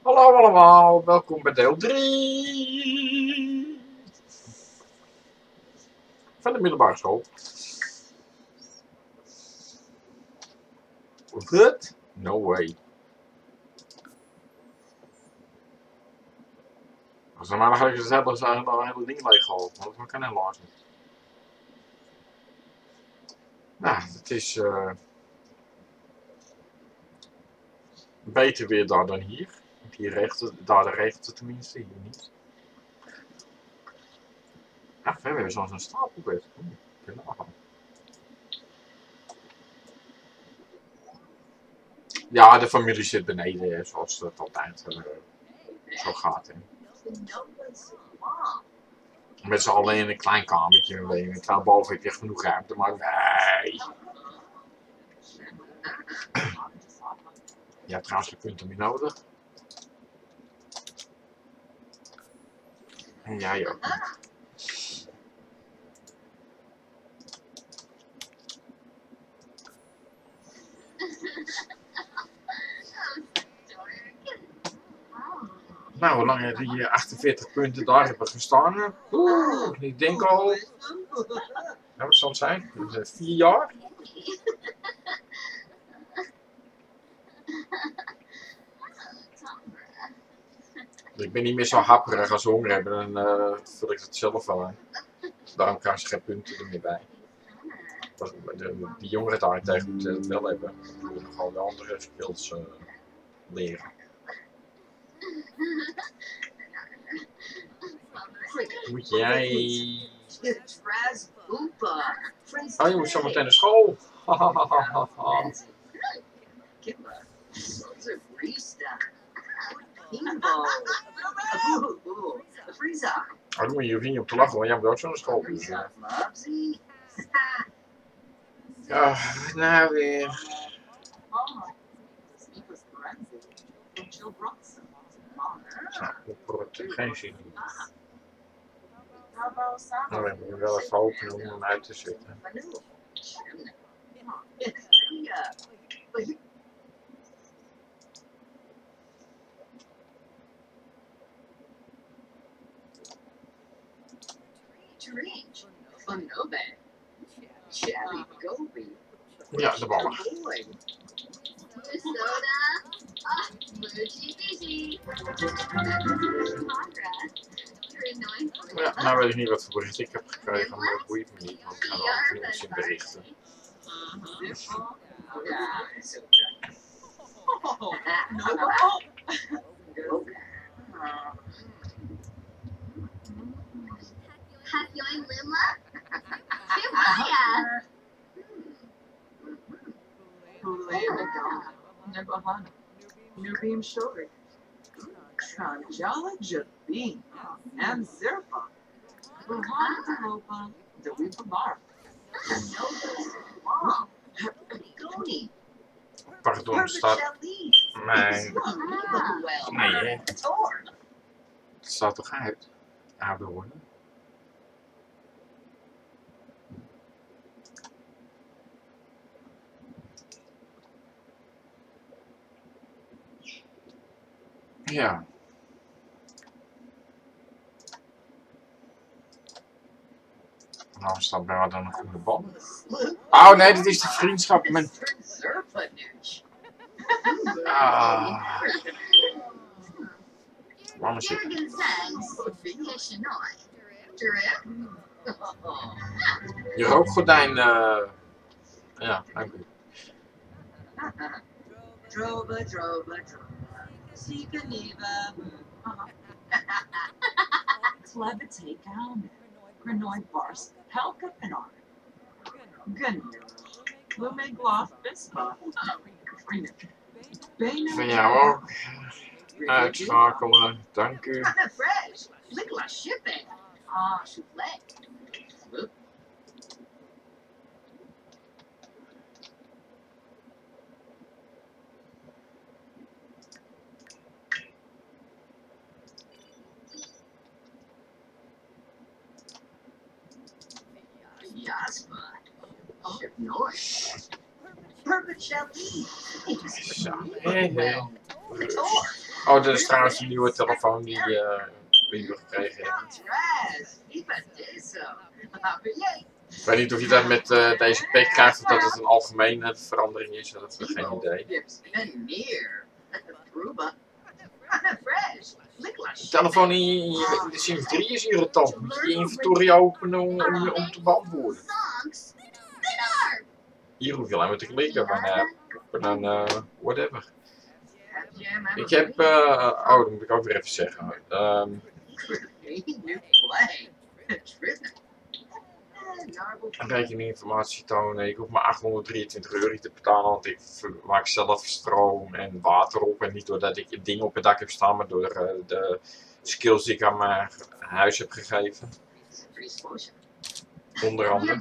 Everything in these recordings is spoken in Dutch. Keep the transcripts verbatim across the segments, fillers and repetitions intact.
Hallo allemaal, welkom bij deel drie van de middelbare school. What? No way. Als we maar nog even hebben, zijn we een hele ding leeggehaald, maar dat kan helaas niet. Nou, het is uh, beter weer daar dan hier. Hier regent het, daar regent het tenminste, hier niet. Ja, we hebben zo'n stapelbed. Hm, ja, de familie zit beneden, zoals het altijd uh, zo gaat. Hè. Met z'n allen in een klein kamertje alleen. Terwijl boven heb je echt genoeg ruimte, maar nee. Je hebt trouwens geen punten meer nodig. En jij ook niet. Nou, hoe lang heb je hier achtenveertig punten daar hebben gestaan? Oeh, ik denk al... Ja, wat zal het zijn? Vier jaar? Ik ben niet meer zo happerig als ze honger hebben, dan uh, vul ik het zelf wel aan. Daarom krijgen ze geen punten er meer bij. De, die jongeren daarentegen moeten het wel hebben. Dan moeten we nogal de andere skills uh, leren. Moet jij... Oh, je moet zo meteen naar school. Oh, dan moet je je vriendje op te lachen, want jij moet ook zo naar school. Dus, ja. Ja, nou weer. Zo, geen zin in. Nou, dan moet je wel even openen om hem uit te zetten. Ja, de ballen. Ja, nou weet ik niet wat voor bericht ik heb gekregen, maar dat boeit me niet, want ik ga wel vrienden in berichten. Heb jij Lima? Kibaya! Nebahana, Nubim Shori, Kanjala Jabin, and Zerpa, Burhan Talopa, Dewi Babar, Goni. Pardon, staat... Nee. Nee, hè. Het staat toch uit? Ouder worden. Ja. Nou staat bij wat dan een goede bal. Oh nee, dit is de vriendschap met... Ah. Mama zit. Je rookgordijn, uh... ja, dank u. Drova, drova, drova. Sika Neva. Clever take down. Grenoi Bars. Helka Pinar. Gun. Lume Gloth Bispa. Van jou ook. Uitschakelen, dank u. Jasper. Perfect shall be. Zo. Hey, hey. Oh, dit is trouwens een nieuwe telefoon die, uh, die we gekregen hebben. Ik weet niet of je dat met uh, deze pack krijgt of dat het een algemene verandering is. Dat heb ik geen idee. De telefoon in de Sims drie is irritant. Moet je je inventory openen om, om, om te beantwoorden. Hier hoef je alleen maar te klikken van uh, op een uh, whatever. Ik heb, uh, oh dat moet ik ook weer even zeggen. Um, een rekeninginformatie tonen. Ik hoef maar achthonderddrieëntwintig euro te betalen, want ik maak zelf stroom en water op. En niet doordat ik dingen op het dak heb staan, maar door uh, de skills die ik aan mijn huis heb gegeven. Onder andere.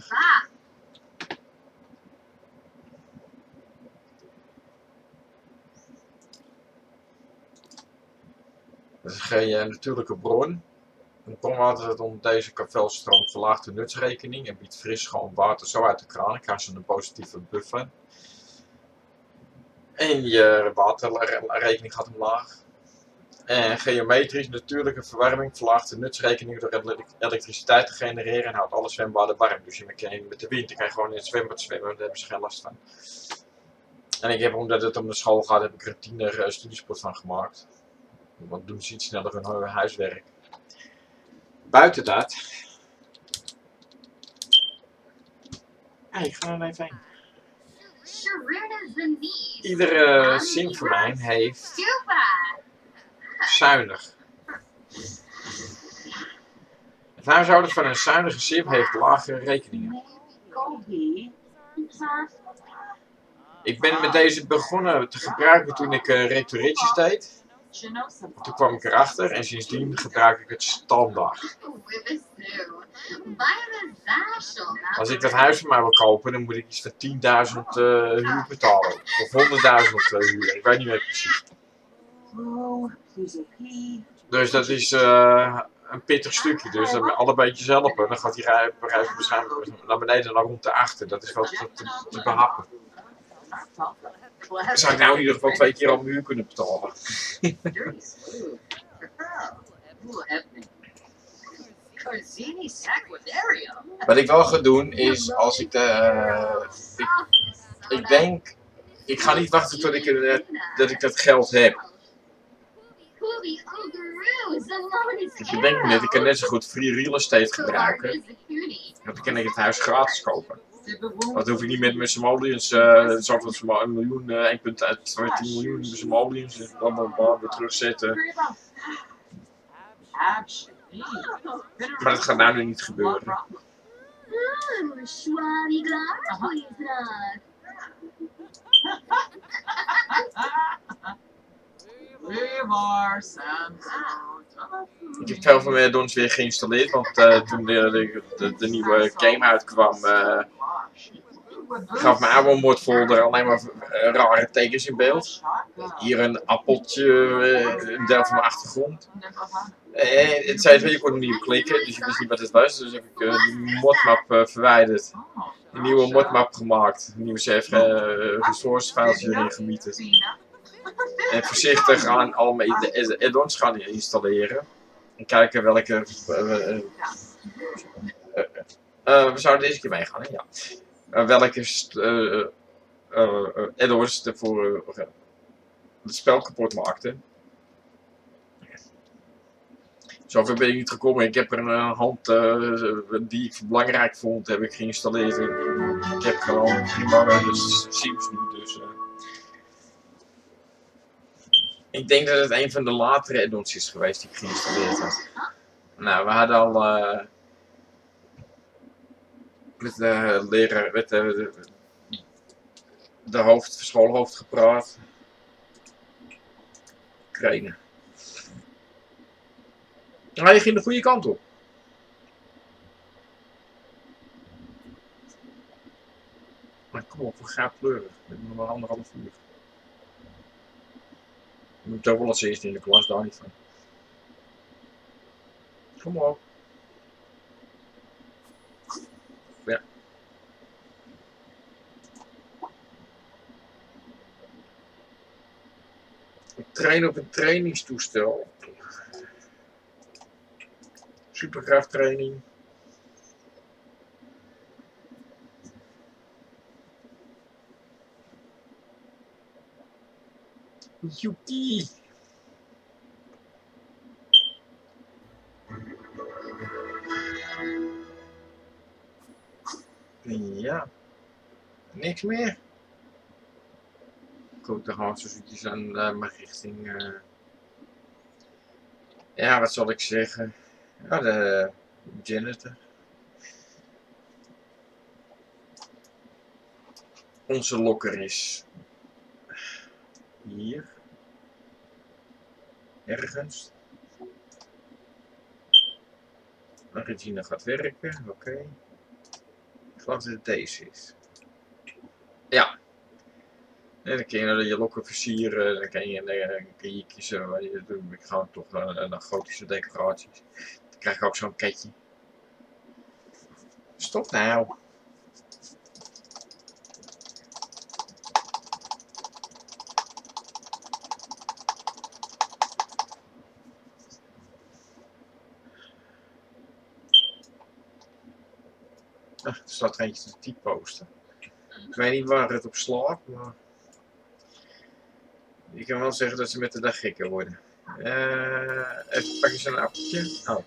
Dat is geen uh, natuurlijke bron. Een bronwater onder deze kavelstroom verlaagt de nutsrekening en biedt fris schoon water zo uit de kraan. Ik ga ze een positieve buffer. En je waterrekening gaat omlaag. En geometrisch natuurlijke verwarming verlaagt de nutsrekening door elektriciteit te genereren en houdt alle zwembaden warm. Dus je kan met de wind kan je gewoon in het zwembad zwemmen, daar hebben ze geen last van. En ik heb, omdat het om de school gaat, heb ik er een tiener uh, studiesport van gemaakt. Want doen ze iets sneller hun huiswerk. Buiten dat. Hey, ik ga er even heen. Iedere sim van mij heeft zuinig. Het huishouden van een zuinige sim heeft lagere rekeningen. Ik ben met deze begonnen te gebruiken toen ik uh, retourritjes deed. Toen kwam ik erachter en sindsdien gebruik ik het standaard. Als ik dat huis van mij wil kopen, dan moet ik iets van tienduizend uh, huur betalen. Of honderdduizend uh, huur, ik weet niet meer precies. Dus dat is uh, een pittig stukje. Dus dat met alle beetjes helpen, dan gaat die prijs waarschijnlijk naar beneden naar rond de achter. Dat is wel te, te, te behappen. Dan zou ik nou in ieder geval twee keer al mijn huur kunnen betalen. Wat ik wel ga doen is, als ik de... Uh, ik, ik denk... Ik ga niet wachten tot ik, uh, dat ik dat geld heb. Ik bedenk me net, ik kan net zo goed free real estate gebruiken. Want dan kan ik het huis gratis kopen. Dat hoef ik niet met mijn simoleons, uh, zoveel een miljoen, uh, één komma twee miljoen simoleons, dus dan weer terugzetten. Maar dat gaat nou nu niet gebeuren. Ik heb veel van mijn add-ons weer geïnstalleerd, want uh, toen de, de, de, de nieuwe game uitkwam, uh, gaf mijn oude modfolder alleen maar uh, rare tekens in beeld. Hier een appeltje, uh, een deel van mijn achtergrond. En het zei, je kon er niet op klikken, dus ik wist niet wat het was. Dus heb ik uh, die modmap uh, verwijderd. Een nieuwe modmap gemaakt. Een nieuwe C F G uh, resource files erin gemieterd. En voorzichtig aan al mijn add-ons gaan installeren. En kijken welke... Uh, uh, uh, uh, uh, we zouden deze keer meegaan, hè? Ja. Uh, welke uh, uh, uh, add-ons voor uh, het spel kapot maakten. Zover ben ik niet gekomen. Ik heb er een hand uh, die ik belangrijk vond, heb ik geïnstalleerd. Ik heb gewoon prima uh, Sims nu, dus... Uh, Ik denk dat het een van de latere add-ons is geweest die ik geïnstalleerd had. Nou, we hadden al uh, met de leraar, met de, de, de hoofd, schoolhoofd gepraat. Krenen. Nou, je ging de goede kant op. Maar kom op, we gaan pleuren. We hebben nog maar anderhalf uur. Je moet toch wel als eerste in de klas, daar niet van. Kom op. Ja. Ik train op een trainingstoestel. Superkrachttraining. Joepie. Ja. Niks meer. Goed, dan gaan we zo zoetjes aan uh, mijn richting. Uh... Ja, wat zal ik zeggen? Ja, de janitor. Onze lokker is hier. Ergens. Regina gaat werken, oké. Okay. Ik geloof dat het deze is. Ja. En dan kun je je lokken versieren, dan kun je, dan kun je kiezen wat je doet. Ik ga toch naar, naar gotische decoraties. Dan krijg ik ook zo'n ketje. Stop nou. Ach, er staat er eentje te typosten. Ik weet niet waar het op slaat, maar je kan wel zeggen dat ze met de dag gekker worden. Uh, even pakken ze een appeltje. Oh.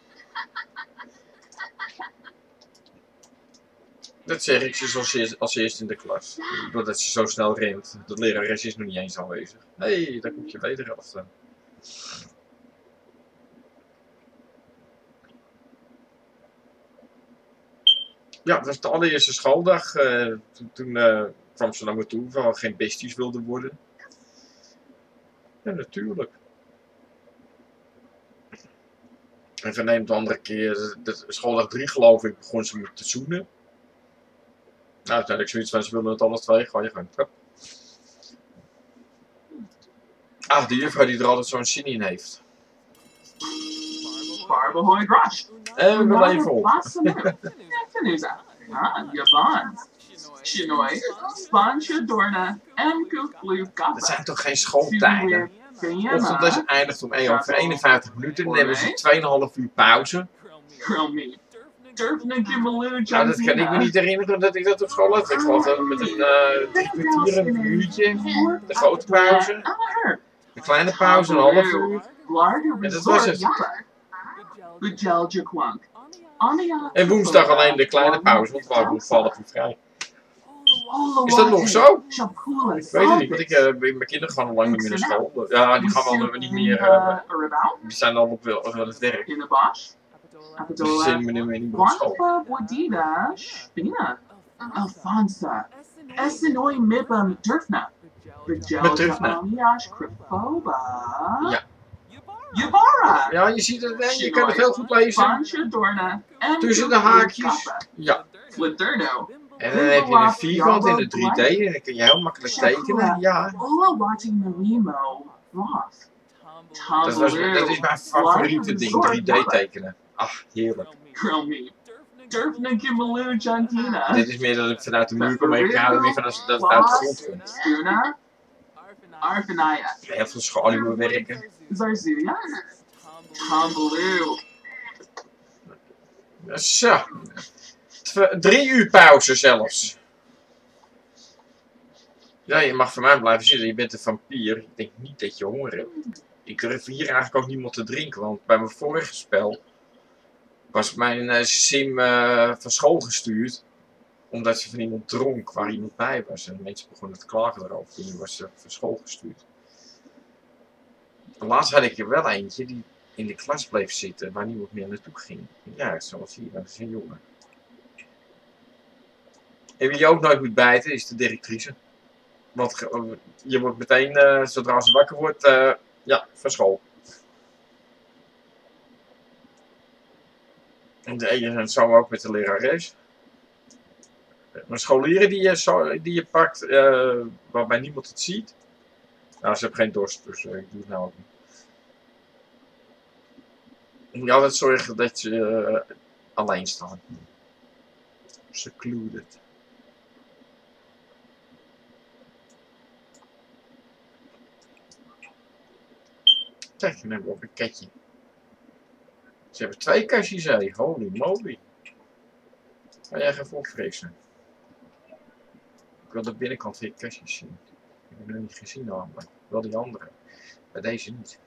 Dat zeg ik ze als eerst, als eerst in de klas. Doordat ze zo snel rent. De lerares is nog niet eens aanwezig. Hé, hey, daar komt je wederhelft aan. Ja, dat was de allereerste schooldag. Uh, toen toen uh, kwam ze naar me toe, van geen besties wilde worden. Ja, natuurlijk. En van de een op de andere keer, de, de schooldag drie geloof ik, begon ze me te zoenen. Nou, uiteindelijk zoiets van, ze wilden het alle twee, ga je gang. Hup. Ah, de juffrouw die er altijd zo'n zin in heeft. Barbahoy Rush. En we willen even op. Tenuza. Ah, Japan. Chinoy. Spansje Dorna. En Koekbloe Kappa. Dat zijn toch geen schooltijden? Ochtendles eindigt om één over eenenvijftig minuten. Dan hebben ze twee komma vijf uur pauze. Nou, dat kan ik me niet herinneren dat ik dat op school had. Ik geloof dat met een uh, drie kwartier, een uurtje. De grote pauze. De kleine pauze, een half uur. En dat was het. En woensdag alleen de kleine pauze, want we waren woensdag half uur vrij. Is dat nog zo? Ik weet het niet, want ik, uh, mijn kinderen gaan al lang niet meer naar school. Ja, die gaan wel niet meer. Uh, die zijn dan op, op het werk. Dus die zijn nu niet meer op school. Alfonsa. Essenoi Mibam Durfna. Met Durfna. Ja. Yubara! Ja, je ziet het, je kan het heel goed lezen. Tussen de haakjes. Ja. En dan heb je een vierkant in de drie D en dan kun je heel makkelijk tekenen. Ja. Dat, was, dat is mijn favoriete ding, drie D tekenen. Ach, heerlijk. Dit is meer dat ik vanuit de muur kom, maar ik hou er weer van als dat het uit de grond komt. Heel veel schaduwen werken. Zo. Drie uur pauze zelfs. Ja, je mag voor mij blijven zitten. Je bent een vampier. Ik denk niet dat je honger hebt. Ik durf hier eigenlijk ook niet meer te drinken. Want bij mijn vorige spel was mijn uh, sim uh, van school gestuurd. Omdat ze van iemand dronk waar iemand bij was. En mensen begonnen te klagen erover. Die was uh, van school gestuurd. Laatst had ik er wel eentje die in de klas bleef zitten. Waar niemand meer naartoe ging. Ja, zoals hier. Dat is een jongen. En wie je ook nooit moet bijten is de directrice. Want je wordt meteen, uh, zodra ze wakker wordt, uh, ja, van school. En de ene en zo ook met de lerares. Maar scholieren die je, zo, die je pakt, uh, waarbij niemand het ziet. Nou, ze hebben geen dorst, dus uh, ik doe het nou ook niet. Je moet altijd zorgen dat ze uh, alleen staan. Secluded. Kijk, dan hebben we ook een ketje. Ze hebben twee kastjes, hé. Holy moly. Ga jij even opfrissen? Ik wil de binnenkant van je kastjes zien. Ik heb hem niet gezien namelijk. Wel die andere. Bij deze niet.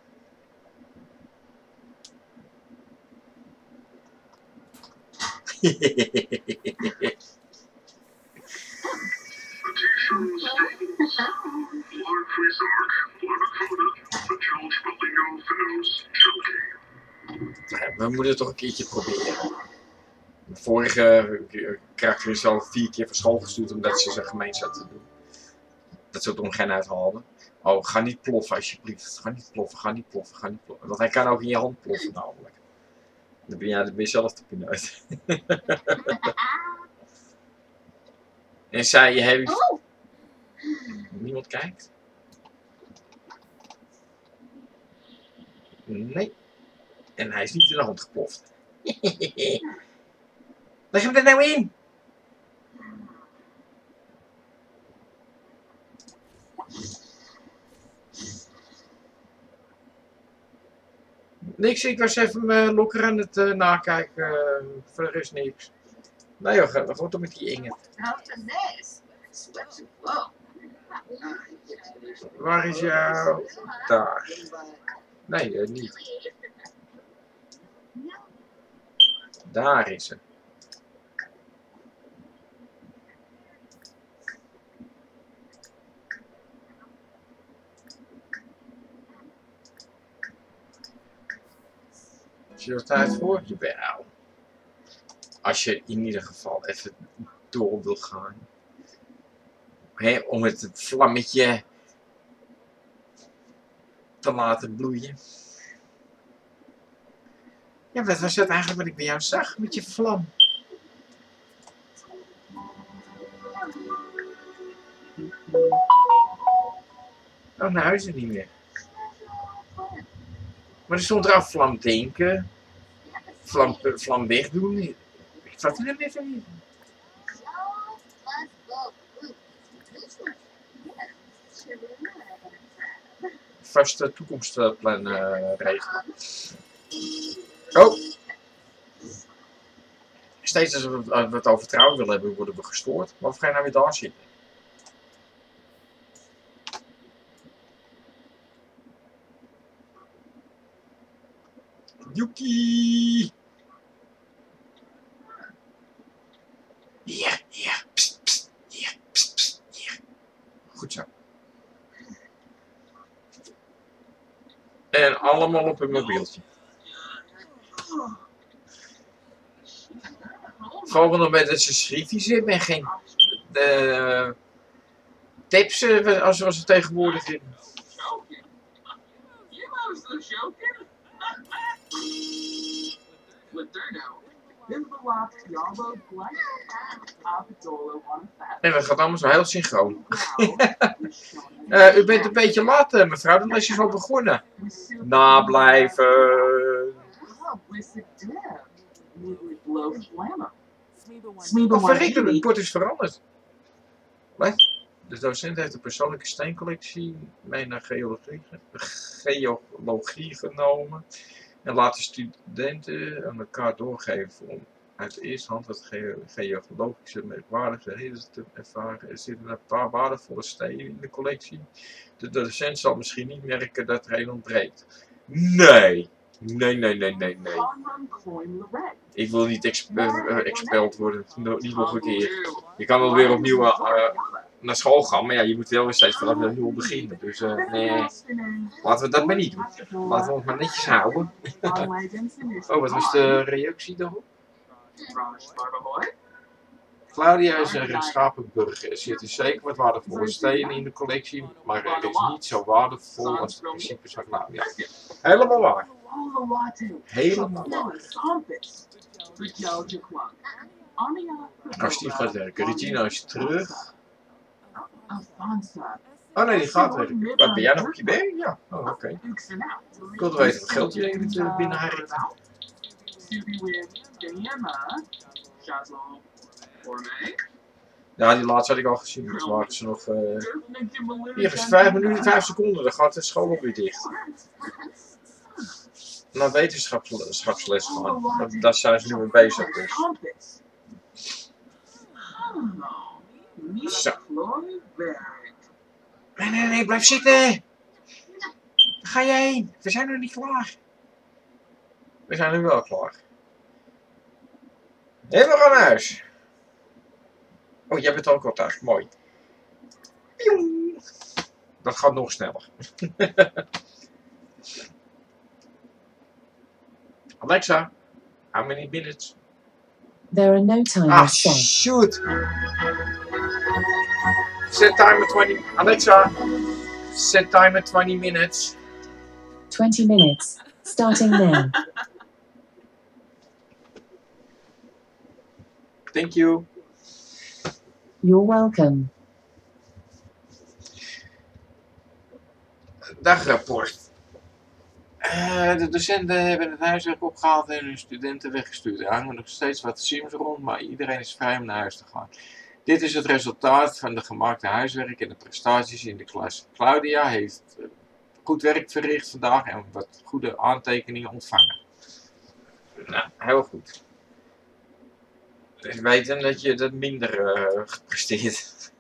Ja, we moeten het toch een keertje proberen. De vorige karakter is al vier keer van school gestuurd omdat ze zijn gemeen zaten te doen. Dat ze het om geen uithaalden. Oh, ga niet ploffen alsjeblieft. Ga niet ploffen, ga niet ploffen, ga niet ploffen. Want hij kan ook in je hand ploffen namelijk. Dan ben je, ja, dan ben je zelf de pineut. En zij heeft... Oh. Niemand kijkt? Nee. En hij is niet in de hand geploft. Leg hem er nou in! Niks, ik was even uh, lokker aan het uh, nakijken. Uh, voor de rest niks. Nee joh, ga gewoon toch met die Inge. After this, switch to flow. Waar is jouw... Daar. Nee, uh, niet. Daar is ze. Is je er tijd voor? Jawel. Als je in ieder geval even door wil gaan. He, om het vlammetje te laten bloeien. Ja, wat was dat eigenlijk wat ik bij jou zag met je vlam? Oh, nou is het niet meer. Maar er stond eraf vlam denken, vlam, vlam wegdoen. Ik vat er hem even niet. Vaste toekomstplan uh, regelen. Oh! Steeds als we het over trouwen willen hebben, worden we gestoord. Maar of ga je nou weer daar zitten? Yuki! Hier, hier, pst, pst, hier, pst, pst, hier. Goed zo. En allemaal op een mobieltje. Vooral nog bij dat ze schriftjes hebben en geen uh, tips uh, als we ze tegenwoordig hebben. En dat gaat allemaal zo heel synchroon. uh, u bent een beetje laat, uh, mevrouw, de les is al begonnen. Nablijven. Oh, verreken, het bord is veranderd. Wat? De docent heeft een persoonlijke steencollectie mee naar geologie, geologie genomen. En laat de studenten aan elkaar doorgeven om uit de eerste hand wat ge geologische merkwaardigheden te ervaren. Er zitten een paar waardevolle stenen in de collectie. De docent zal misschien niet merken dat er een ontbreekt. Nee! Nee, nee, nee, nee, nee. Ik wil niet exp uh, expelled worden. No, niet nog een keer. Je kan wel weer opnieuw uh, naar school gaan, maar ja, je moet wel weer steeds vanaf nul beginnen. Dus uh, nee, laten we dat maar niet doen. Laten we ons maar netjes houden. Oh, wat was de reactie daarop? Claudia is een rechtschapen burger. Er zitten zeker wat waardevolle stenen in de collectie, maar het is niet zo waardevol als de principes van Claudia. Helemaal waar. Helemaal waar. Als Steve gaat werken. Regina is terug. Oh nee, die gaat werken. Wat, ben jij nog op je werk? Ja. Oh, oké. Okay. Ik wilde weten wat geld je even binnen haar heeft. Ja, die laatste had ik al gezien. Dus waren ze nog... Uh... Hier is vijf minuten, vijf seconden. Dan gaat de school ook weer dicht. naar wetenschapsles gaan. Dat, daar zijn ze nu mee bezig. Dus. Zo. Nee, nee, nee, blijf zitten! Waar ga je heen? We zijn nog niet klaar. We zijn nu wel klaar. En we gaan naar huis. Oh, jij bent ook al thuis. Mooi. Dat gaat nog sneller. Alexa, how many minutes? There are no timers Ah, set. shoot! Set timer twenty. Alexa, set timer twenty minutes. twenty minutes. Starting now. Thank you. You're welcome. Dagrapport. Uh, de docenten hebben het huiswerk opgehaald en hun studenten weggestuurd. Er hangen nog steeds wat sims rond, maar iedereen is vrij om naar huis te gaan. Dit is het resultaat van de gemaakte huiswerk en de prestaties in de klas. Claudia heeft uh, goed werk verricht vandaag en wat goede aantekeningen ontvangen. Nou, heel goed. Dus weten dat je dat minder uh, gepresteerd.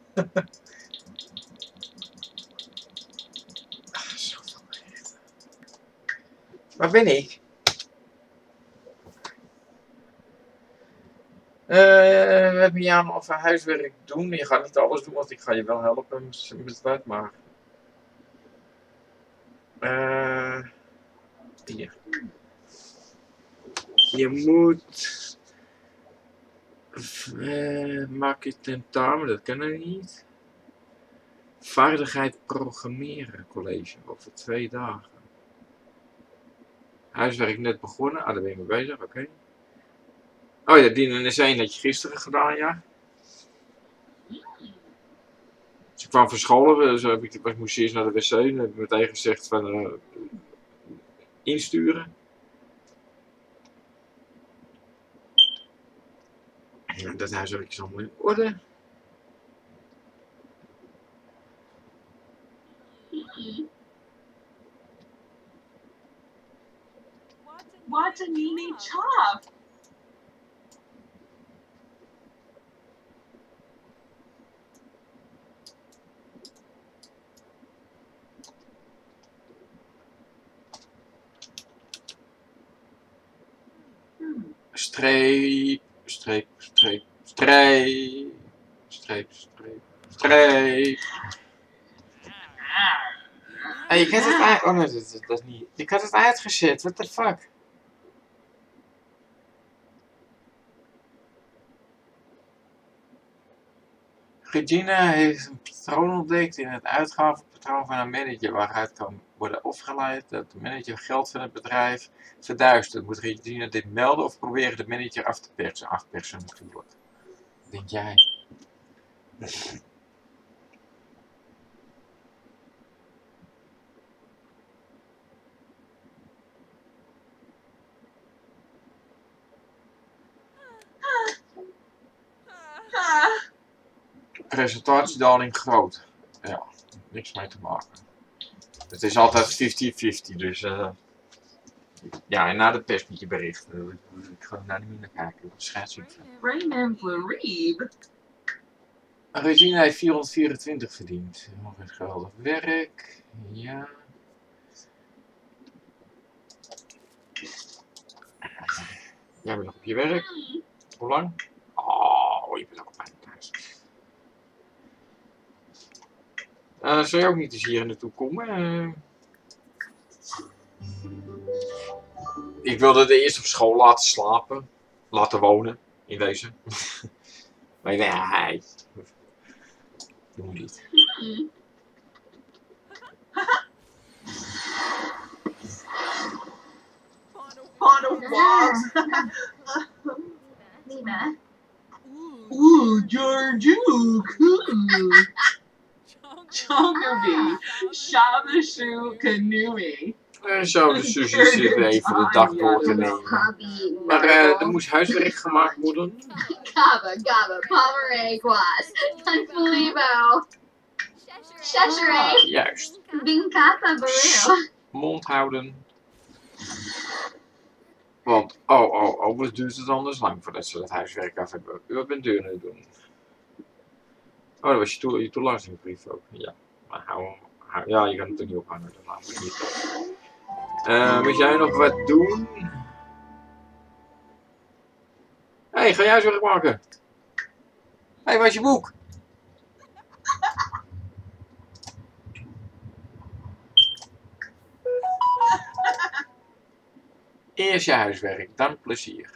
Ach, zoveel berichten. Waar ben ik? Uh, we hebben Jan over huiswerk doen. Je gaat niet alles doen, want ik ga je wel helpen met wat, maar... Uh, hier. Je moet... Uh, maak je tentamen, dat kan er niet. Vaardigheid programmeren college over twee dagen. Huiswerk net begonnen, ah daar ben ik mee bezig, oké. Okay. Oh ja, die is één had je gisteren gedaan, ja. Ze kwam van school, dus heb ik, ik moest eerst naar de wc en heb ik meteen gezegd van uh, insturen. Ja, dat huiswerk is allemaal in orde. What a Nini chop! Streep, streep, streep, streep, streep, streep, streep. Hey, ik had het uit... Oh nee, dat, dat, dat is niet... Ik had het uitgezet, what the fuck? Regina heeft een patroon ontdekt in het uitgavenpatroon van een manager waaruit kan worden afgeleid dat de manager geld van het bedrijf verduistert. Moet Regina dit melden of proberen de manager af te persen? Afpersen natuurlijk. Denk jij? Presentatiedaling groot. Ja, niks mee te maken. Het is altijd fifty fifty, dus uh, ja, en na de pers moet je berichten. Ik ga daar niet meer naar kijken, dat is scheidsziek. Raymond Florieb. Regina heeft vierhonderdvierentwintig verdiend. Nog eens geweldig werk. Ja. Jij bent nog op je werk. Hoe lang? Oh, je bent ook bijna thuis. Uh, zou je ook niet eens hier naartoe komen? Uh... Ik wilde de eerst op school laten slapen. Laten wonen. In deze. Maar nee. Doe me niet. On a walk. Nina. Ooh, Georgiou. Cool. Chongerby. Shabashu Kanui. En zo, de sushi zit even de dag door te nemen. Maar uh, er moest huiswerk gemaakt worden. Gabba, gabba, Pomerade was. Tanfulibo. Cheshire. Juist. Binkata Baril. Mond houden. Want, oh, oh, oh, wat duurt het anders lang voordat ze dat huiswerk af hebben? Wat bent u aan het doen? Oh, dat was je, toe, je toelatingsbrief ook. Ja, maar hou hem. Hou, ja, je kan het er niet ophangen, dat laat me niet. Uh, moet jij nog wat doen? Hé, hey, ga jij huiswerk maken? Hé, hey, waar is je boek? Eerst je huiswerk, dan plezier.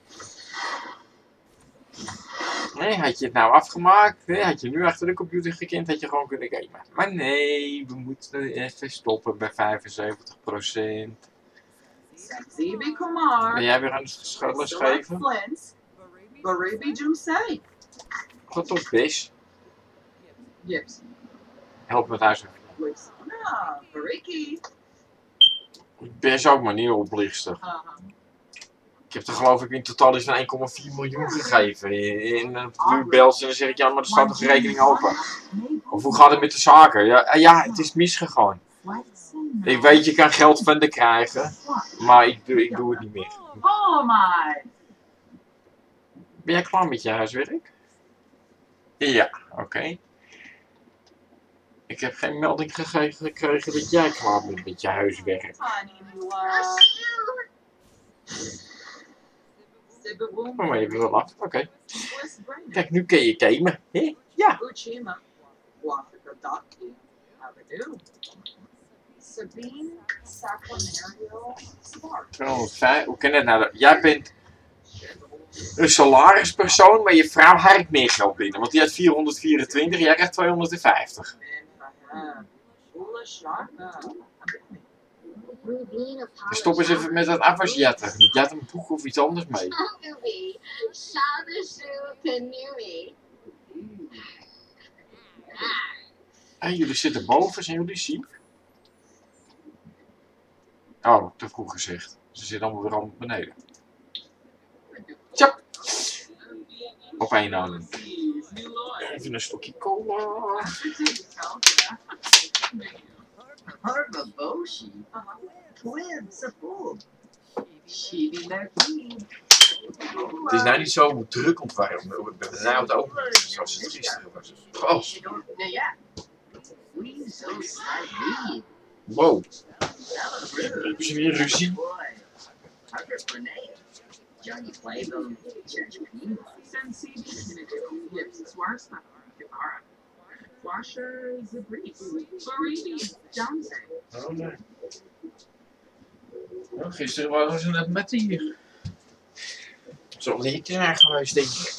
Nee, had je het nou afgemaakt? Nee, had je nu achter de computer gekend, had je gewoon kunnen gamen. Maar nee, we moeten even stoppen bij vijfenzeventig procent. Sexy Kumar. Ben jij weer aan het schulden geven? Barabi Jumsei. God op, Bish. Yes. Help met huiswerk. Ah, Bariki. Bish ook maar niet oplichter. Uh-huh. Ik heb er geloof ik in totaal iets van één komma vier miljoen gegeven. In een nu belt en dan zeg ik, ja, maar er staat toch een rekening open. Of hoe gaat het met de zaken? Ja, ja, het is misgegaan. Ik weet, je kan geld van de krijgen, maar ik doe, ik doe het niet meer. Oh my. Ben jij klaar met je huiswerk? Ja, oké. Okay. Ik heb geen melding gekregen, gekregen dat jij klaar bent met je huiswerk. Oh, maar je bent wel af, oké. Okay. Kijk, nu kun je gamen, hè? Ja. Sabine Sacramario Smart. tweehonderdvijf, hoe kan dat nou? Jij bent een salarispersoon, maar je vrouw harkt meer geld binnen. Want die had vierhonderdvierentwintig, jij krijgt tweehonderdvijftig. Dus stop eens even met dat afwasjetten. Je had een boek of iets anders mee. En jullie zitten boven, zijn jullie ziek? Oh, te vroeg gezegd. Ze zitten allemaal weer allemaal beneden. Tjap! Op één adem. Even een stokje cola. Harbaboshi. Twin Sapul. Het is nou niet zo druk ontwarmd. We hebben nou het ook niet zoals het gisteren was. Oh. Wow. Hebben ze weer ruzie? Oh nee. Nou, gisteren waren ze net met hier. Zo lekker naar geweest, denk ik.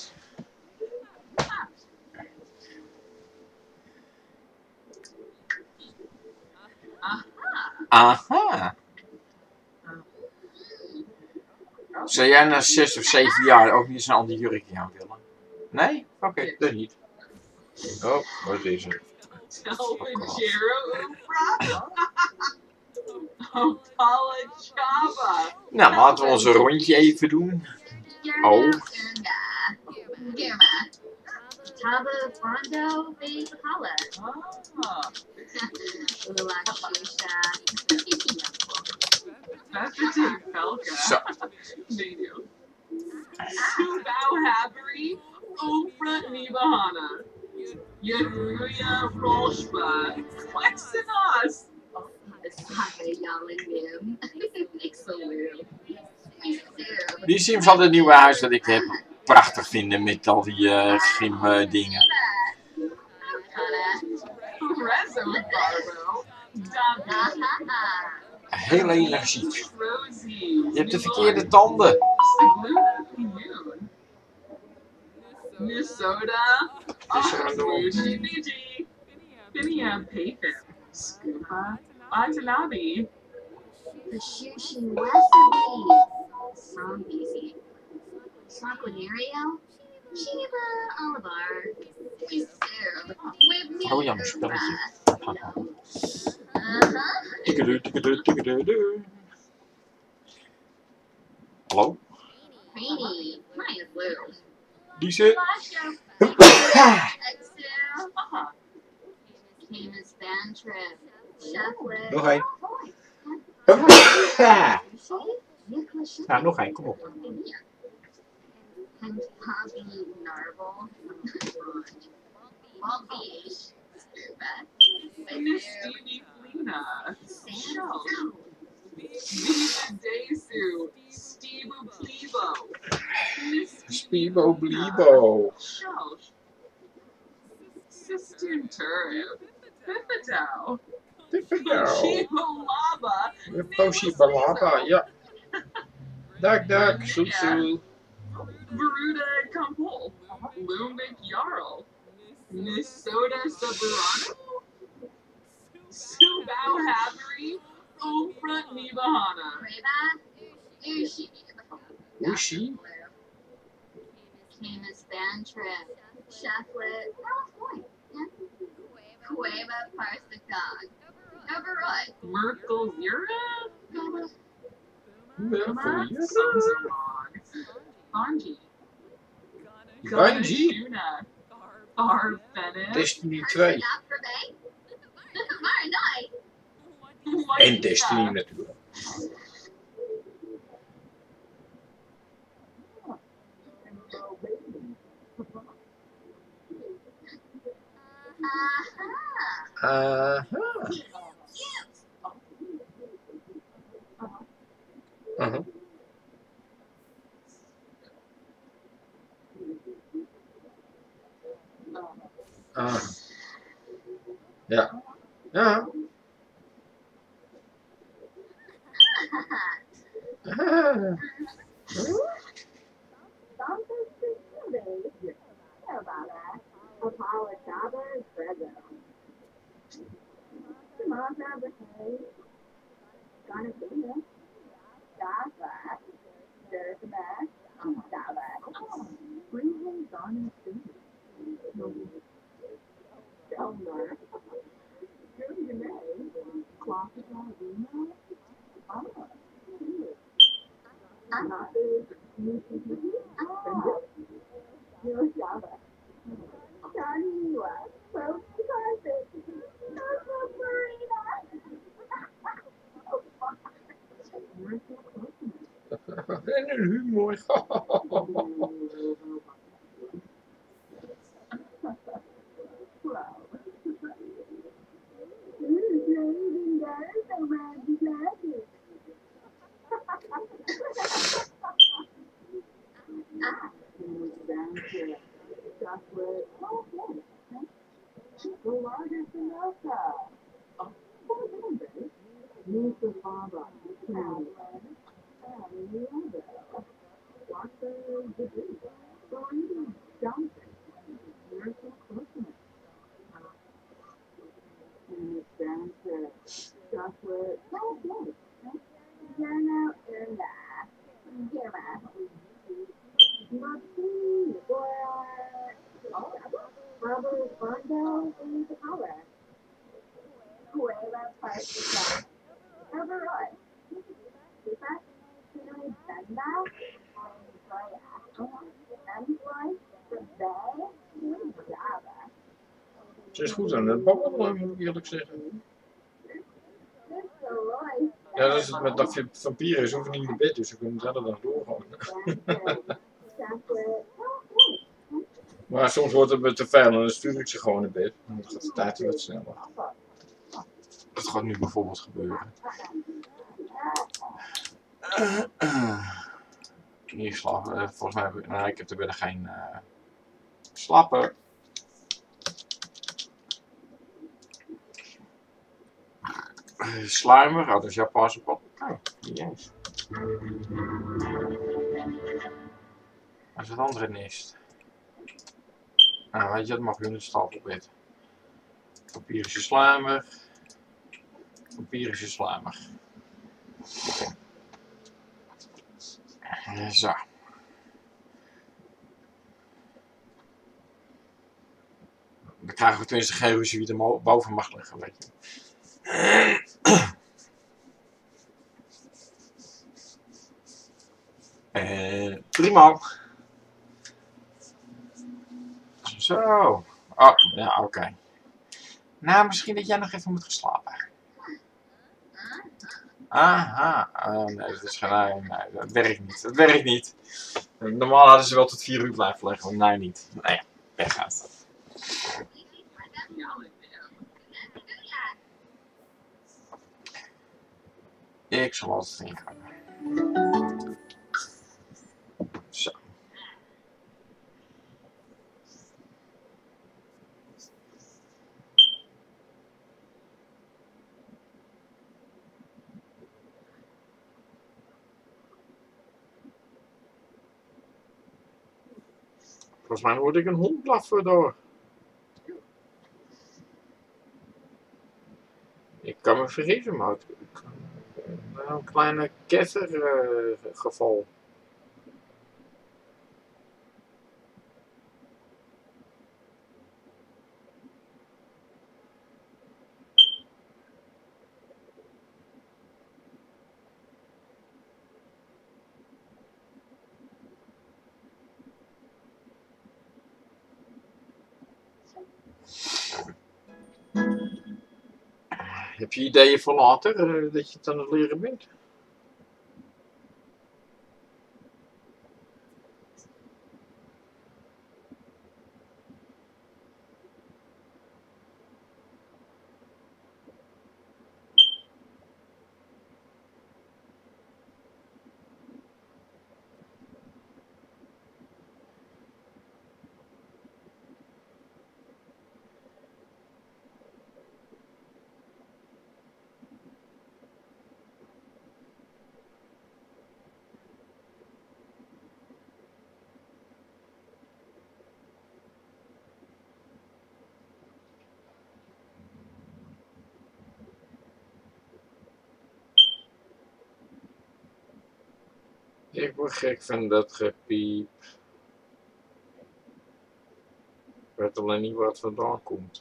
Aha. Zou jij na zes of zeven jaar ook niet eens een ander jurkje aan willen? Nee? Oké, okay, dat niet. Oh, wat is er? Nou, laten we onze rondje even doen. Oh. Taba Fondo Hala. Zo. Subao Habari, Ufra Nibahana. Yuruya Roshba, Flexenos. Die sim van het nieuwe huis dat ik heb prachtig vinden met al die uh, gym uh, dingen. Heel energiek. Je hebt de verkeerde tanden. Minnesota. Is er een doel? Pinia Payfam. Scuba. Atalabi. The Shushin Wasabi. Sound easy. Sanguinario. Shiva Olivar. Oh ja, mijn spelletje. Uh-huh. Tikkedu, tikkedu, tikkedu. Hallo? Rainy. Maya Blue. Die zit. Exhale. Camus Band Trip. Chef Liz. Nog één. sugar. Nou, nog één, kom op. Yeah. And Poppy Narble. Bobby. Miss Stevie Flina. Sam. Viva Desu. Steve Plebo. Miss Spibo Blibo. Shelsh. System Turret. Pipito. Chibo Lava. Poshi Balaba, ja. Dak dak, zoet zoet. Veruda Kumpel. Lumbik Jarl. Minnesota Subarano. Subao Havery. Umfront Nibahana. Reba. Ushi. Ushi? Camus Band Trip. Cheflet. Cueva Parsicog. Override. Merkel Zira. Merkel Zira. Samsung. Bungie. Bungie? Guna. Arfenis. Destiny twee. Maar nice. En Destiny natuurlijk. Aha. Aha. Uh-huh. Ah. Ja. Ja. Ah. En een humor. Ze is goed aan het babbelen, moet ik eerlijk zeggen. Ja, dat is het met dat vampieren. Ze hoeven niet in bed, dus ze kunnen zelf dan doorgaan. Maar soms wordt het me te veel en dan stuur ik ze gewoon in bed. Dan gaat de tijd wat sneller. Dat gaat nu bijvoorbeeld gebeuren. Uh, uh. Hier slapen. Uh, volgens mij heb ik, nou, ik heb er bijna geen uh, slapen. Uh, Slimer, oh, dat is Japanse pop. Oh, yes. Dat is het andere nest. Nou, weet je, dat mag je in de stapelbed. Papierische Slimer. Papierische Slimer. Zo. Dan krijgen we tenminste geen ruzie wie er boven mag liggen, weet je. Uh, prima. Zo. Oh, ja, oké. Okay. Nou, misschien dat jij nog even moet gaan slapen. Aha, ah, nee, dat is geen, nee, nee, dat werkt niet. Dat werkt niet. Normaal hadden ze wel tot vier uur blijven leggen, maar nee niet. Nee, weggaat. Ja, ik weet het. Ik zal altijd ingaan. Zo. Volgens mij word ik een hond blaffen door. Ik kan me vergissen, maar het, een kleine kettergeval. Uh, Heb je ideeën voor later, uh, dat je het aan het leren bent? Ik word gek van dat gepiep. Ik weet alleen niet waar het vandaan komt.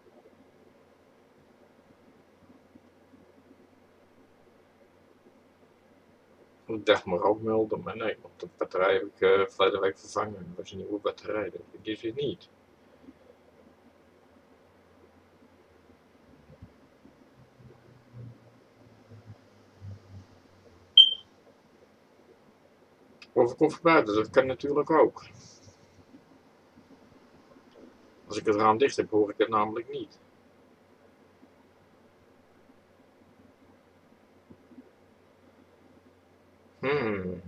Ik dacht maar ook melden, maar nee, want de batterij heb ik uh, verleden week vervangen. Dat was een nieuwe batterij, dat is het niet. Of ik kom buiten, dat kan natuurlijk ook. Als ik het raam dicht heb, hoor ik het namelijk niet. Hmm.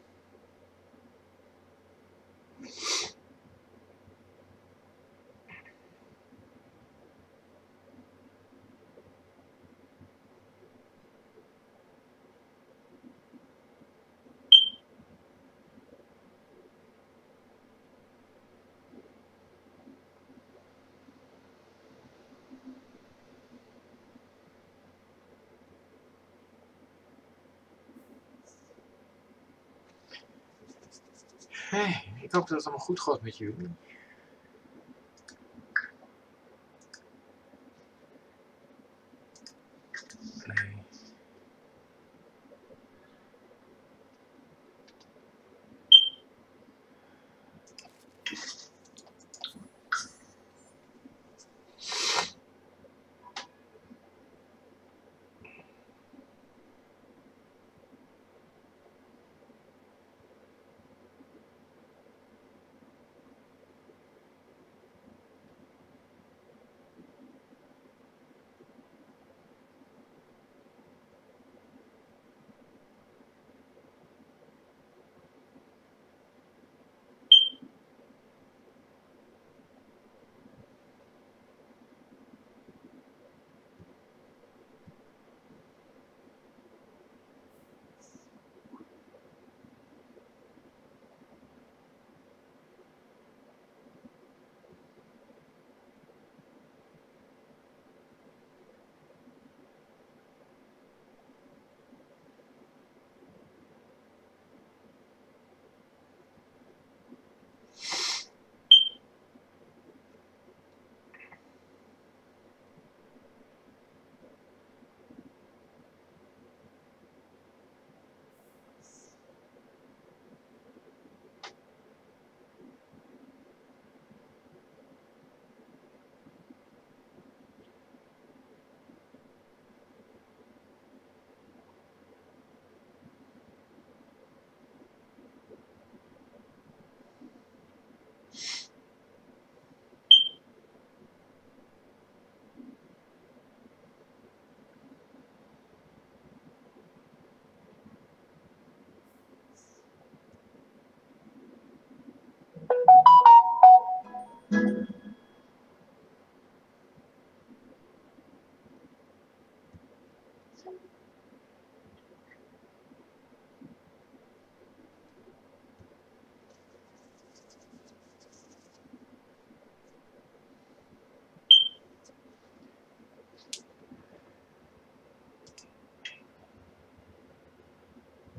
Hey, ik hoop dat het allemaal goed gaat met jullie. Nee.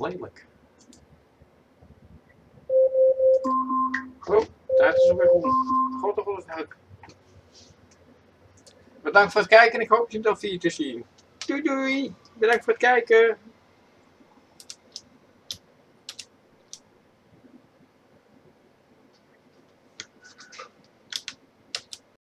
lelijk. Oh, tijd is er weer om. Grote roze huik. Bedankt voor het kijken en ik hoop je nog vier te zien. Doei doei. Bedankt voor het kijken.